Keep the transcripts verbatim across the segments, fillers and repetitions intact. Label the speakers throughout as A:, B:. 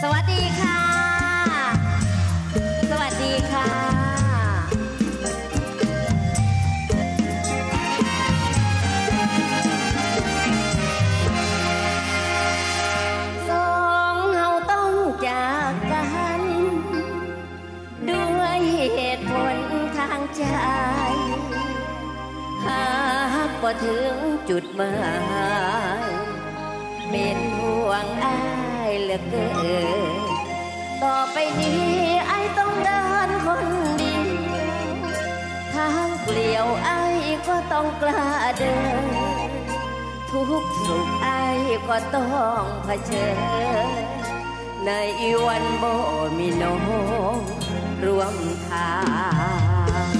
A: สวัสดีค่ะสวัสดีค่ะสองเฮาต้องจากกันด้วยเหตุผลทางใจหากบ่ถึงจุดหมายเป็นห่วงอ้ายเหลือเกินต่อไปนี้อ้ายต้องเดินคนเดียวทางเปลี่ยวอ้ายก็ต้องกล้าเดินทุกสุขอ้ายก็ต้องเผชิญในวันบ่มีน้องร่วมทาง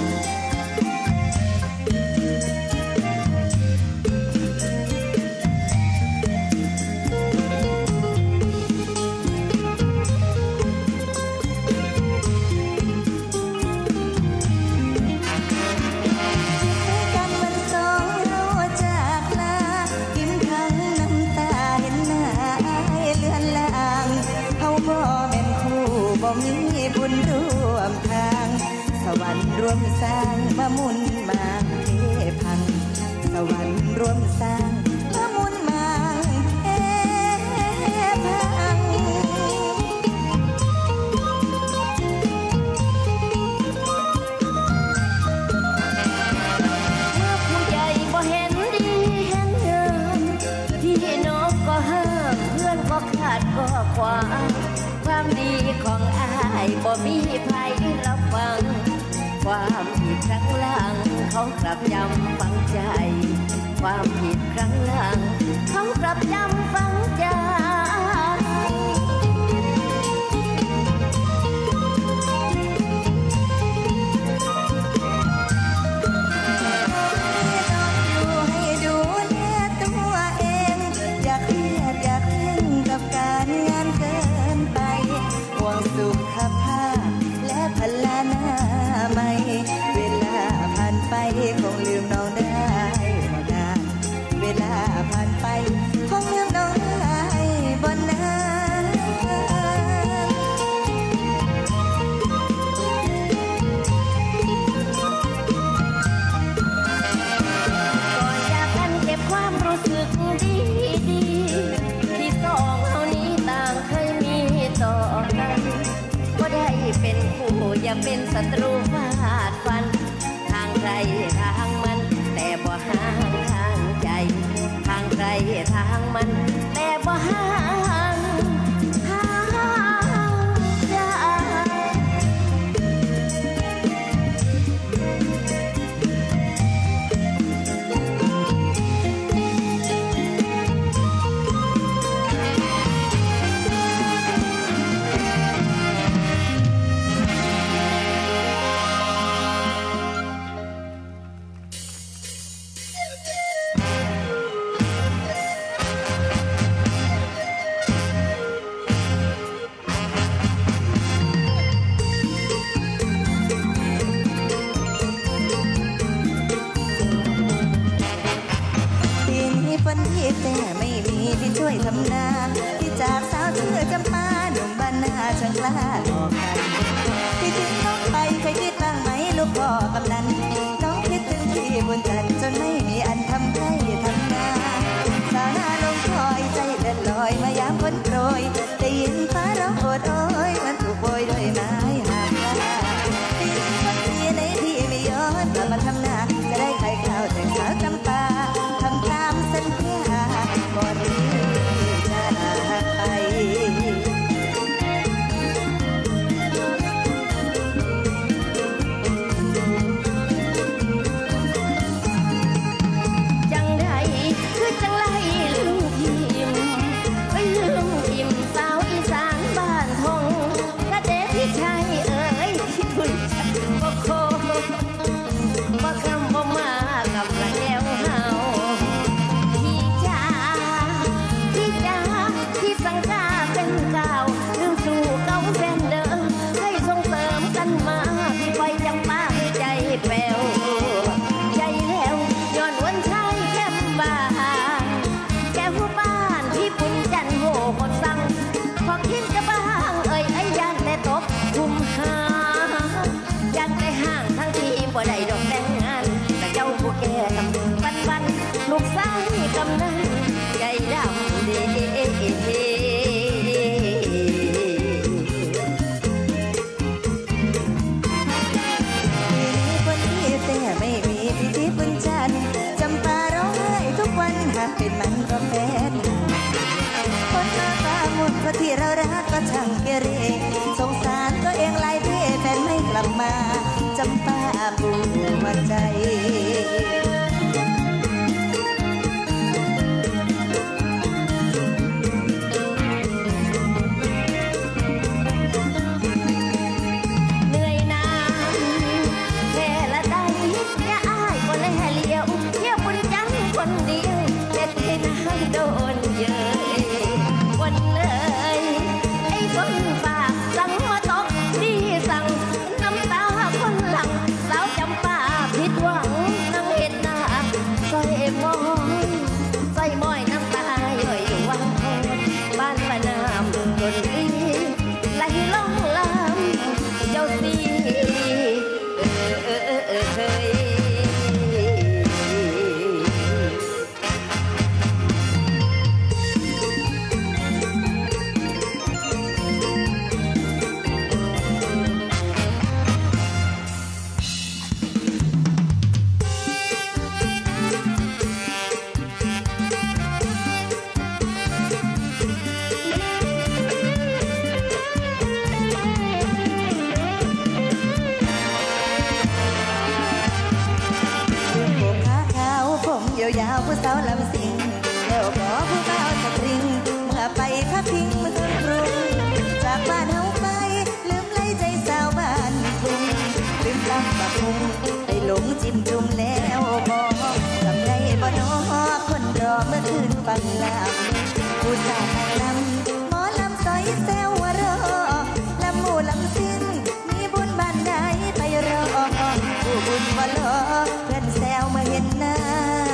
A: มีบุญร่วมทางสวรรค์ร่วมสร้างมามุนมาเทพังสวรรค์ร่วมสร้างมามุนมาเทพังเมื่อผู้ใหญ่บ่เห็นดีเห็นเดิมพี่น้องก็ห้ามเพื่อนก็ขาดก็ขวางความดีของอ้ายบ่มีใครรับฟังความผิดครั้งหลังเขากลับจำฝังใจความผิดครั้งหลังเขากลับจำฝังใจให้ดูแลตัวเองอย่าเครียดอย่าเคร่งกับการงานเกินไปห่วงสุขภาพและพลานามัยเวลาผ่านไปคงลืมน้องได้บ่นานเวลาผ่านไปคงลืมน้องได้บ่นานก่อนจากกันเก็บความรู้สึกดีดีที่สองเฮานี้ต่างเคยมีต่อกันก็ได้เป็นคู่อย่าเป็นศัตรูฟาดฟันทางใครทางมันแต่บ่ห่างทางใจทางใครทางมันแต่บ่ห่างทางใจแต่ไม่มีที่ช่วยทำนาที่จากสาวเชื่อจำปาหนุ่มบ้านนาช่างกล้าหลอกกันที่ทิ้งน้องไปเคยคิดบ้างไหมลูกพ่อกำนันน้องคิดถึงพี่บุญจันทร์จนไม่มีอันทำให้ทำนาสาวนาลงคอยใจเดินลอยมายามคนโปรยได้ยินฟ้าร้องโอดโอยมันถูกโบยด้วยไม้หักลาที่วันที่ในที่ไม่ย้อนกลับมาทำนาจะได้ไข่ข้าวแต่สาวจำปาทำตามสัญญาก่อนที่จะไปจังใดคือจังไรลืมทิมไปลืมทิมสาวอีสานบ้านทงกระเดะพี่ชายเอ๋ยที่ทุนจักบ่โคบ่คำบ่มากับกระแก้วเฮาสังกาเป็นเก่าลืมสู่เก่าแฟนเดิมให้ส่งเสริมกันมาพี่คอยจำมาให้ใจแป้วใจแล้วย้อนวันชายแก้มบานแก้วบ้านพี่ปุ่นจันโหคนสั่งพอคิดกับบ้านที่เรารักก็ช่างเกเรสงสารตัวเองหลายเท่แฟนไม่กลับมาจำปาปูหัวใจยาวผู้สาวลำสิงแล้วขอผู้เบาสตริงเมื่อไปพักพิงเมืองกรุงจากบ้านเฮาไปลืมไล่ใจสาวบ้านกรุงลืมลำปะพุงไปหลงจิ้มจุ่มแล้วบอกจำได้บ่น้อคนรอเมื่อคืนฟังลำผู้สาวลำหมอลำซอยแซวว่ารอลำหมู่ลำสิ้นมีบุญบ้านใดไปรอผู้บุญบ่รอเพื่อนแซวเมื่อเห็นหน้า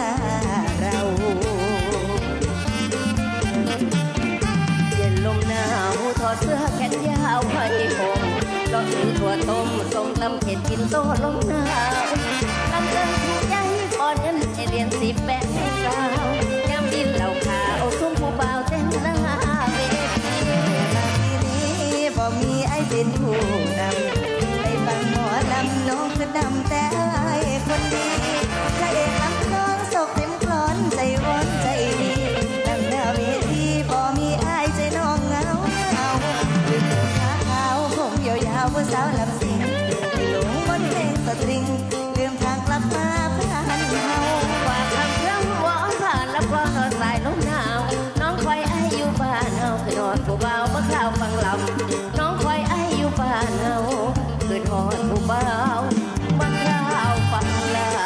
A: ลมหนาวถอดเสื้อแขนยาวให้ผมก็คือถั่วต้มส้มตำเผ็ดกินโตลมหนาวลำเดินถูกใจก่อนเงินให้เรียนสิบแปดสาวยามกินเหล้าขาวซุ้มผู้บ่าวเต้นหน้าเวทีมาทีนี้บ่มีไอ้เป็นผู้นำไปฟังหมอลำน้องคือดำแต่ไอ้คนดีพระเอกลำน้องศกเต็มกลอนใจร้อนใจดีดังหน้าเวทีบ่มีไอ้ใจน้องเงาเงาลืมผมขาขาวผมยาวๆผู้สาวลำสิงให้หลงบนเพลงสตริงลืมทางกลับมาผ่านเฮาว่าคำคำว่าผ่านแล้วก็นอนสายลมหนาวน้องคอยไอ้อยู่บ้านเฮาคือนอนผู้เบาเมื่อข้าวฟังลำน้องคอยไอ้อยู่บ้านเฮาคือนอนผู้เบาเมื่อข้าวฟังลำ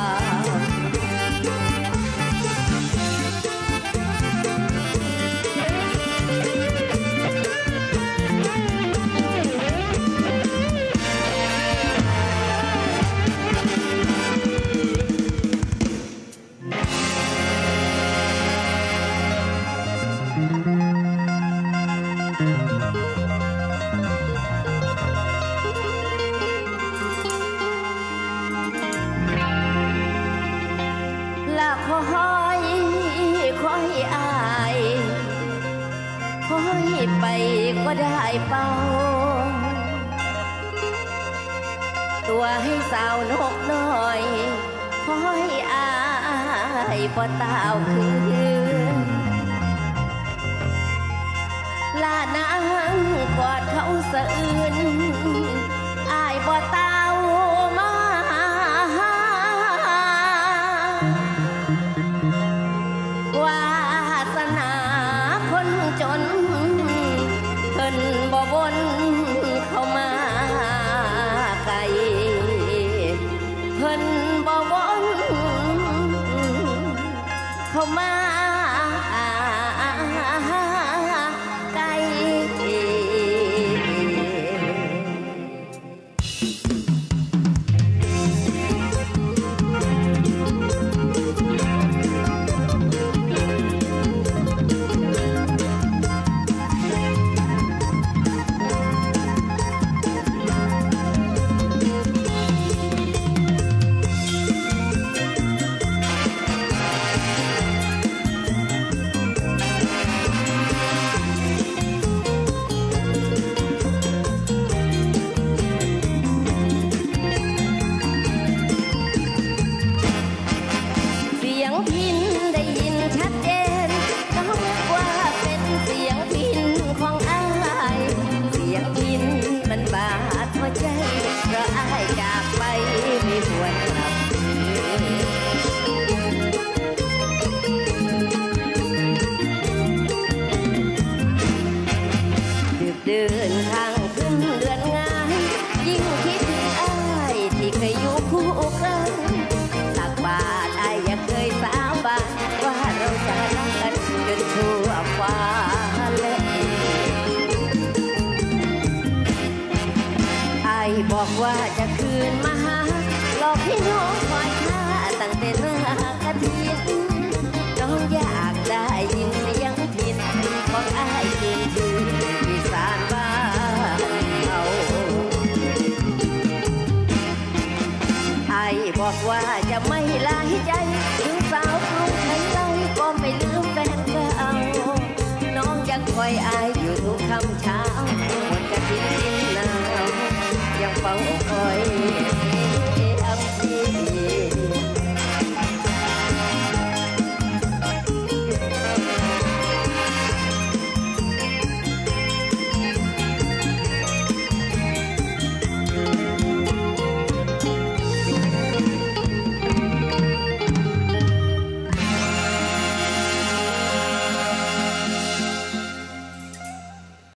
A: ไปก็ได้เป่าตัวให้สาวนกน้อยคอยอายบ่ตาวคืนลานางกอดเขาสะอื้นอายบ่ตาวมาวาสนาคนจนเพิ่นบ่วนเข้ามาไกลเพิ่นบ่วนเข้ามาไกล
B: ดินทางขึ้นเดือนง่ายยิ่งคิดถึงอ้ายที่เคยอยู่คู่กันตักบาตรอ้ายยังเคยสาบานว่าเราจะรักกันจนชั่วฟ้าและอ้ายบอกว่าจะคืนมาหาหลอกให้น้องคอยท่าตั้งแต่หน้ากระถิ่นน้องอยากได้ยินเสียงพินของอ้ายจริงคืออีสานบ้านเราอ้ายบอกว่าจะไม่ลายใจถึงสาวกรุงไทยเราก็ไม่ลืมแฟนเก่าน้องยังคอยอ้ายอยู่ทุกค่ำเช้าหมดกระถิ่นดินหนาวยังเฝ้าคอย